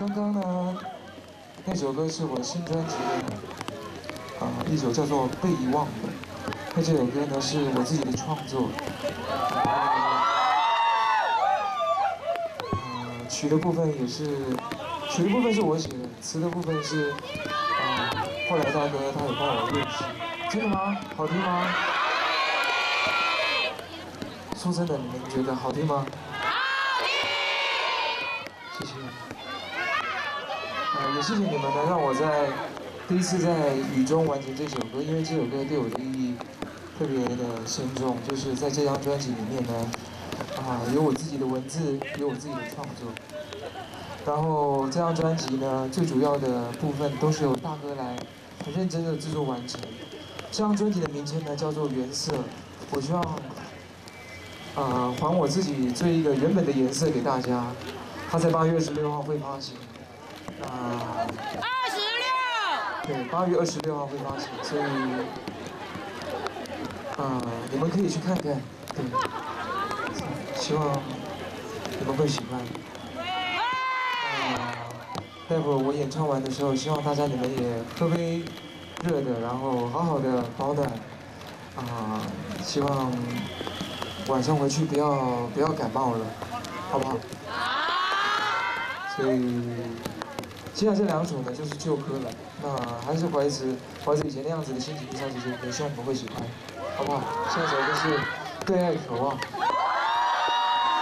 刚刚呢，那首歌是我新专辑的一首叫做《被遗忘的》。那这首歌呢是我自己的创作，曲的部分是我写的，词的部分是后来大哥他有帮我认识。真的吗？好听吗？说真的，你们觉得好听吗？好听。谢谢。也谢谢你们呢，让我在第一次在雨中完成这首歌，因为这首歌对我的意义特别的深重，就是在这张专辑里面呢，有我自己的文字，有我自己的创作。然后这张专辑呢，最主要的部分都是由大哥来很认真的制作完成。这张专辑的名称呢叫做《原色》，我希望还我自己这一个原本的颜色给大家。它在8月26号会发行。对，8月26号会发行，所以你们可以去看看，对，希望你们会喜欢。待会儿我演唱完的时候，希望大家你们也喝杯热的，然后好好的保暖。希望晚上回去不要感冒了，好不好？所以接下来这2首呢就是旧歌了，那还是怀着以前那样子的心情唱这些歌，希望你们会喜欢，好不好？下一首歌是《对爱渴望》。